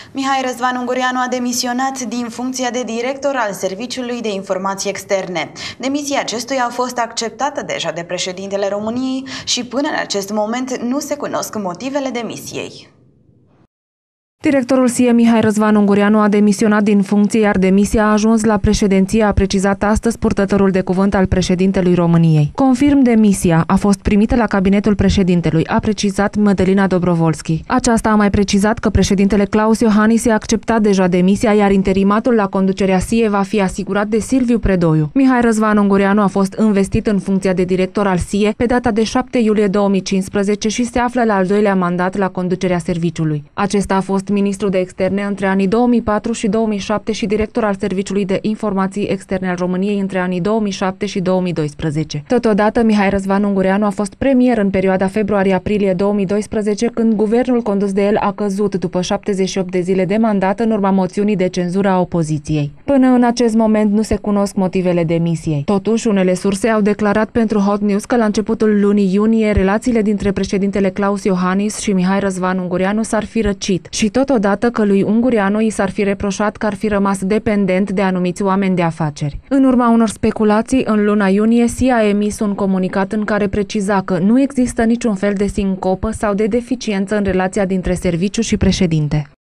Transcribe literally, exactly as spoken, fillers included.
Mihai Răzvan Ungureanu a demisionat din funcția de director al Serviciului de Informații Externe. Demisia acestuia a fost acceptată deja de președintele României și până în acest moment nu se cunosc motivele demisiei. Directorul S I E Mihai Răzvan Ungureanu a demisionat din funcție, iar demisia a ajuns la președinție, a precizat astăzi purtătorul de cuvânt al președintelui României. Confirm, demisia a fost primită la cabinetul președintelui, a precizat Mădălina Dobrovolski. Aceasta a mai precizat că președintele Claus Iohannis a acceptat deja demisia, iar interimatul la conducerea S I E va fi asigurat de Silviu Predoiu. Mihai Răzvan Ungureanu a fost investit în funcția de director al S I E pe data de șapte iulie două mii cincisprezece și se află la al doilea mandat la conducerea serviciului. Acesta a fost ministru de externe între anii două mii patru și două mii șapte și director al Serviciului de Informații Externe al României între anii două mii șapte și două mii doisprezece. Totodată, Mihai Răzvan Ungureanu a fost premier în perioada februarie-aprilie două mii doisprezece, când guvernul condus de el a căzut după șaptezeci și opt de zile de mandat în urma moțiunii de cenzură a opoziției. Până în acest moment nu se cunosc motivele demisiei. Totuși, unele surse au declarat pentru Hot News că la începutul lunii iunie relațiile dintre președintele Claus Iohannis și Mihai Răzvan Ungureanu s-ar fi răcit și totodată că lui Ungureanu i s-ar fi reproșat că ar fi rămas dependent de anumiți oameni de afaceri. În urma unor speculații, în luna iunie, S I E a emis un comunicat în care preciza că nu există niciun fel de sincopă sau de deficiență în relația dintre serviciu și președinte.